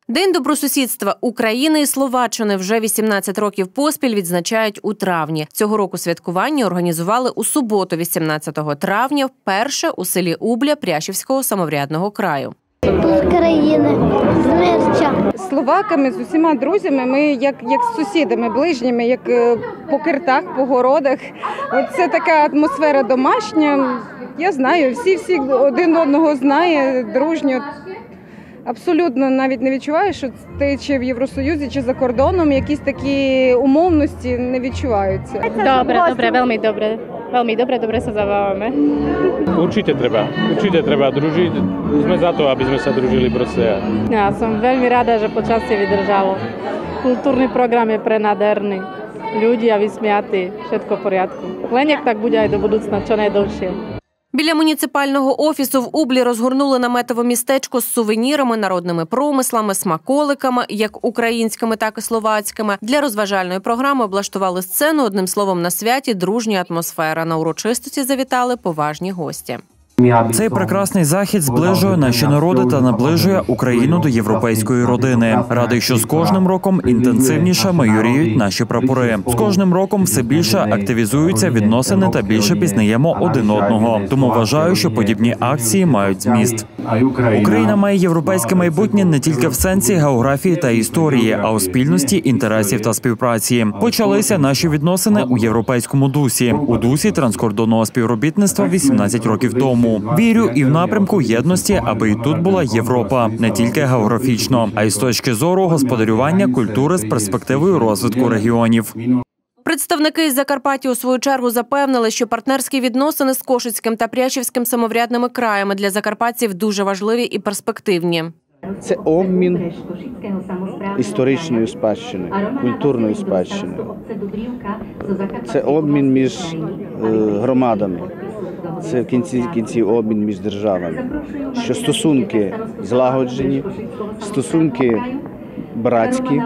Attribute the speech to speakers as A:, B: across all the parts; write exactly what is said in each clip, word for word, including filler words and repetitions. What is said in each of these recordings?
A: День добросусідства України і Словаччини вже вісімнадцять років поспіль відзначають у травні. Цього року святкування організували у суботу, вісімнадцятого травня, вперше у селі Убля Пряшівського самоврядного краю.
B: України, Смерча.
C: Словаками, з усіма друзями, ми як, як з сусідами, ближніми, як по киртах, по городах. От це така атмосфера домашня. Я знаю, всі-всі один одного знає, дружньо. Абсолютно навіть не відчуваю, що ти чи в Євросоюзі, чи за кордоном, якісь такі умовності не відчуваються.
D: Добре, добре, veľmi добре. Veľmi dobre, dobre sa zabávame.
E: Určite treba. Určite treba družiť. Sme za to, aby sme sa družili proste.
D: Ja som veľmi rada, že počasie vydržalo. Kultúrny program je prenádherný. Ľudia vysmiatí, všetko v poriadku. Len jak tak bude aj do budúcna, čo najdovšie.
A: Біля муніципального офісу в Ублі розгорнули наметове містечко з сувенірами, народними промислами, смаколиками, як українськими, так і словацькими. Для розважальної програми облаштували сцену, одним словом, на святі дружня атмосфера. На урочистості завітали поважні гості.
F: Цей прекрасний захід зближує наші народи та наближує Україну до європейської родини. Радий, що з кожним роком інтенсивніше майоріють наші прапори. З кожним роком все більше активізуються відносини та більше пізнаємо один одного. Тому вважаю, що подібні акції мають зміст. Україна має європейське майбутнє не тільки в сенсі географії та історії, а у спільності інтересів та співпраці. Почалися наші відносини у європейському дусі, у дусі транскордонного співробітництва вісімнадцять років тому. Вірю і в напрямку єдності, аби і тут була Європа, не тільки географічно, а й з точки зору господарювання культури з перспективою розвитку регіонів.
A: Представники із Закарпаття у свою чергу запевнили, що партнерські відносини з Кошицьким та Пряшівським самоврядними краями для закарпатців дуже важливі і перспективні.
G: Це обмін історичною спадщиною, культурною спадщиною. Це обмін між громадами. Це в кінці кінців обмін між державами. Що стосунки злагоджені, стосунки братські,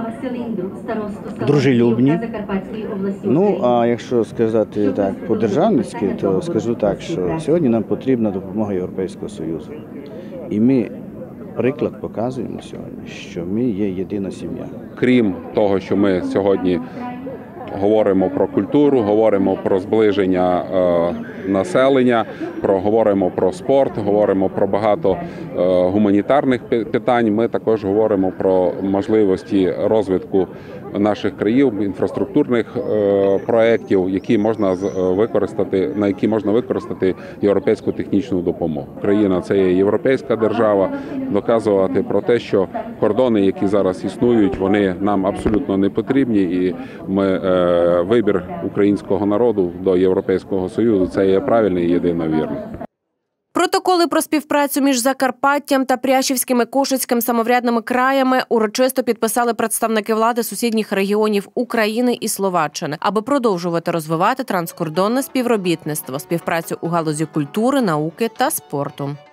G: дружелюбні. Ну, а якщо сказати так по-державницьки, то скажу так, що сьогодні нам потрібна допомога Європейського Союзу. І ми приклад показуємо сьогодні, що ми є єдина сім'я.
H: Крім того, що ми сьогодні говоримо про культуру, говоримо про зближення е, населення, про, говоримо про спорт, говоримо про багато е, гуманітарних питань. Ми також говоримо про можливості розвитку наших країв, інфраструктурних е, проєктів, які можна використати, на які можна використати європейську технічну допомогу. Україна – це є європейська держава. Доказувати про те, що кордони, які зараз існують, вони нам абсолютно не потрібні, і ми е, вибір українського народу до Європейського Союзу – це є правильний і єдиновірний.
A: Протоколи про співпрацю між Закарпаттям та Пряшівським і Кошицьким самоврядними краями урочисто підписали представники влади сусідніх регіонів України і Словаччини, аби продовжувати розвивати транскордонне співробітництво, співпрацю у галузі культури, науки та спорту.